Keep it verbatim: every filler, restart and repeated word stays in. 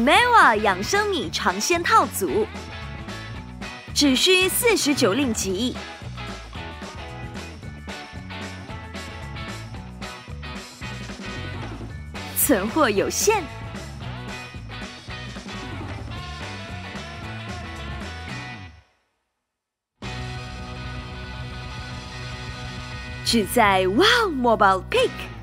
M E W A 养生米尝鲜套组，只需四十九令吉。存货有限，只在 Wow Mobile Pick。